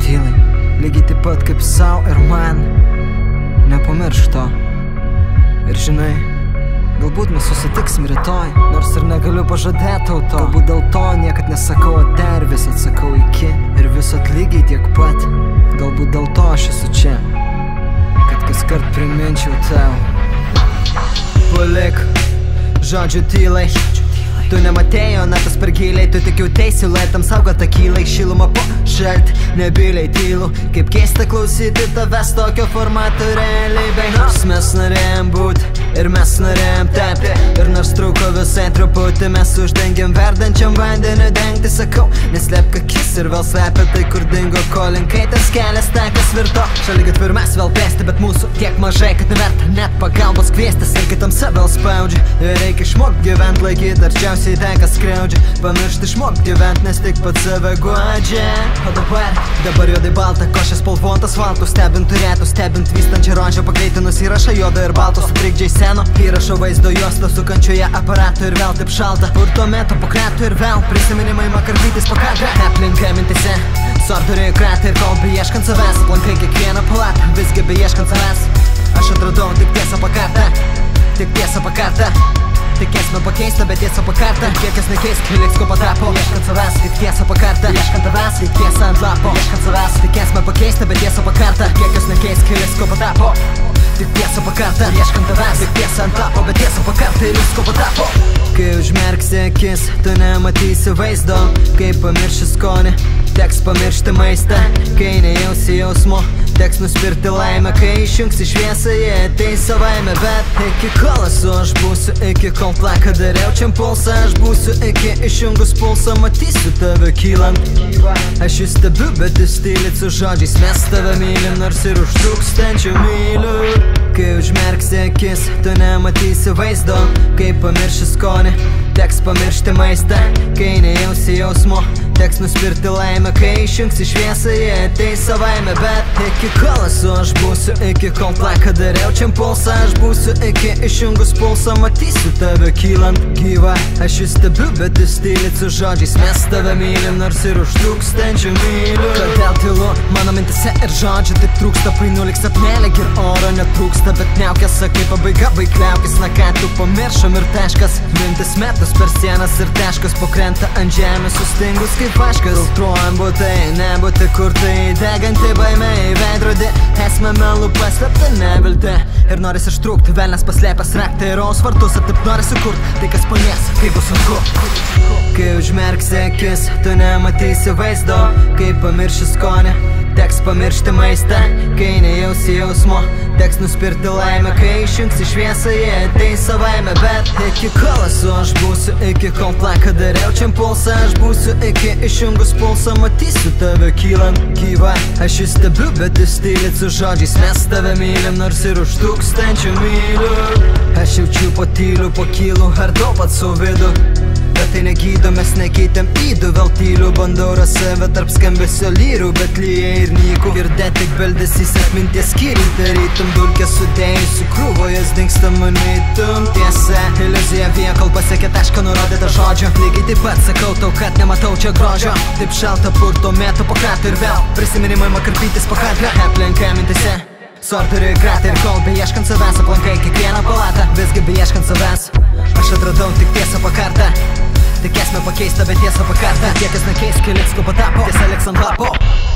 tylai, lygiai taip pat kaip sau ir man. Nepamiršk to. Ir žinai, galbūt mes susitiksim rytoj, nors ir negaliu pažadėti tau to. Galbūt dėl to niekad nesakau ate ir vis atsakau iki. Ir visot lygiai tiek pat. Galbūt dėl to aš esu čia, kad kaskart priminčiau tau. Palik žodžių tylai. Tu nematėjo natas per giliai, tu tik jauteisi laitam saugot akylai. Šilumą po šalt, nebyliai tylu. Kaip keista klausyti tavęs tokio formato realybėj. Nors mes norėjom būt ir mes norėjom tapti, ir nors trūko visai truputį, mes uždengėm verdančiam vandeniu dengti. Sakau, neslėpk akis ir vėl slepia tai, kur dingo kolinkai. Tas kelias takas virto šaligatviu ir mes vėl pėsti, bet mūsų tiek mažai, kad neverta net pagalbos kviestis. Ir kitam vėl spaudžia, ir reikia išmokt gyvent, laikyt arčiausiai tai, kas skriaudžia. Pamiršti išmokt gyvent, nes tik pats save guodžia. O dabar juodai balta, košės spalvotas valtų. Stebint turėtų, stebint vystančią rožę, pakreitinus įrašą juodą ir balto su trikdžiai seno. Įrašo vaizdo juostą sukančioje aparato ir vėl taip šalta. Purto metu po kretų ir vėl prisiminimai makarvytis pakabė. Aplinka mintise, sorduriai kratai ir kol beieškant savęs. Aplankai kiekvieną palatą, visgi beieškant savęs. Aš atradau tik tiesą pakartą, tik tiesą pakartą. Tik esmę pakeista, bet tiesą pakartą. Kiekas nekeis, liks ko patapo. Ieškant savęs, tik tiesą pakartą. Ieškant tavęs, tik tiesą ant lapo. Ieškant savęs, tik esmę pakeista, bet tiesą pakartą. Kiekas nekeis, liks ko patapo. Tik tiesą pakartą. Ieškant tavęs, tik tiesą ant lapo, bet tiesą pakartą liks ko patapo. Kai užmerksi akis, tu nematysi vaizdo. Kai pamirši skonį, teks pamiršti maistą. Kai nejausi jausmo, teks nuspirti laimę. Kai išjungsi šviesą, jie ateis savaime. Bet iki kol esu aš būsiu, iki kol plaką dariau čia pulsą aš būsiu, iki išjungus pulsą matysiu tave kylant. Aš jį stebiu, bet jis tylit su žodžiais. Mes tave mylim, nors ir už tūkstančių mylių. Kai užmerksi akis, tu nematysi vaizdo. Kai pamirši skonį, teks pamiršti maistą. Kai nejausi jausmo, teks nuspirti laimę. Kai išjungsi šviesą, jie ateis savaime. Bet iki kol esu aš būsiu, iki kol plaką dariau čia pulsą aš būsiu, iki išjungus pulsą matysiu tave kylant. Gyva, aš jį stebiu, bet jis tylit su žodžiais. Mes tave mylim, nors ir už tūkstančių mylių. Kodėl tylu, mano mintise ir žodžių taip trūksta. Painu lik sapnelė ir oro netrūksta. Bet neaukia, sakai, pabaiga, baikliaukis. Na ką tu pamiršom ir taškas. Mintis metus per sienas ir taškas. Pokrenta ant žemės sustingus kaip vaškas. Filtruojam būtai, nebūti kur tai. Deganti baimė į veidrodį. Esmė melų paslėpta nevilti. Ir noris ištrūkti, velnes paslėpęs raktą ir raus vartus. Ir taip nori sukurt, tai kas palies, kaip bus sunku. Kai užmerksi akis, tu nematysi vaizdo. Kai pamirši skonį, teks pamiršti maistą. Kai nejausi jausmo, teks nuspirti laimę. Kai išjungsi šviesą, jie ateis savaime. Bet iki kol esu aš būsiu, iki kol plaką dariau čia pulsą aš būsiu, iki išjungus pulsą matysiu tave kylant. Gyva, aš jį stebiu, bet jis tylit su žodžiais. Mes tave mylim, nors ir už tūkstančių mylių. Aš jaučiu po tyliu, po kylu, ar daug pats su vidu. Bet tai negydo, mes nekeitėm įdu. Vėl tyliu, bandau ras save tarp skambesio lyrų. Bet lyja ir nyku, girdė tik beldesys atminties skyrių. Tarytum dulkės sudėjusių krūvo, jas dingsta manytum. Tiesa, iliuzija vie, kol pasiekė tašką nurodytą žodžio. Lygiai taip pat sakau tau, kad nematau čia grožio. Taip šalta purto metu po kratų ir vėl prisiminimai makarpytis po kadrą. Aplinka mintise, sorduriai kratai ir kol beieškant savęs. Aplankai kiekvieną palatą, visgi beieškant savęs. Aš atradau tik tiesą pakartą. Tik esmę pakeista, bet tiesą pakartą. Tie, kas nekeis, kai liks ko patapo. Tiesa liks ant lapo.